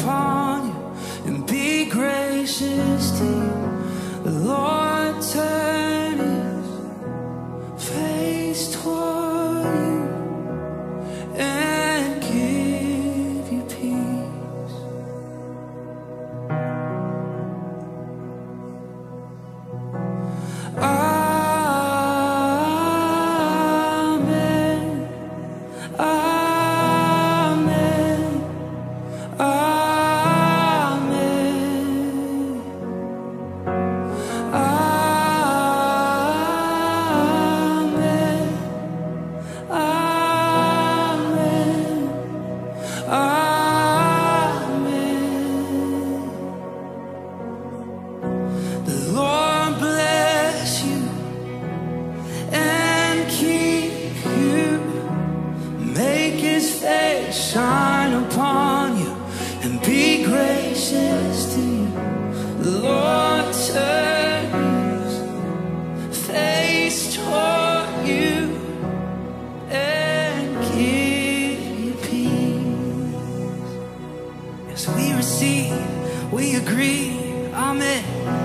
upon you and be gracious to you. The Lord turn his face toward you and give you peace. Amen. Amen. The Lord bless you and keep you, make his face shine upon you and be gracious to you. The Lord turn his face toward you and give you peace. As we receive, we agree. Amen.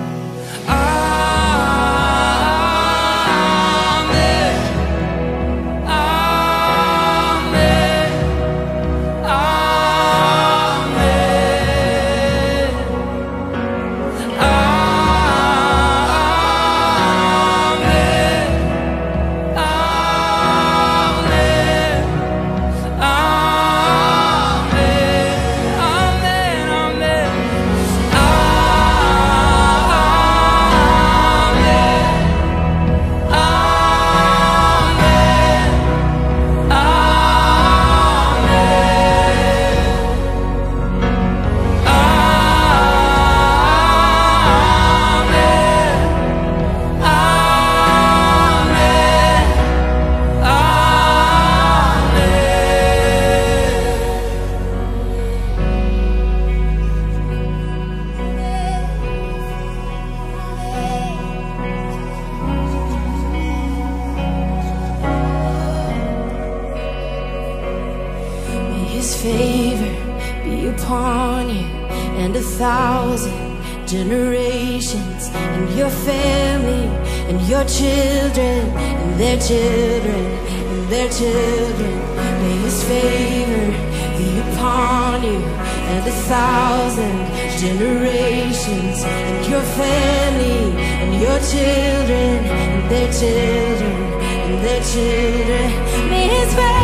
His favor be upon you and 1,000 generations, and your family and your children and their children and their children. May his favor be upon you and 1,000 generations, and your family and your children and their children and their children. May his favor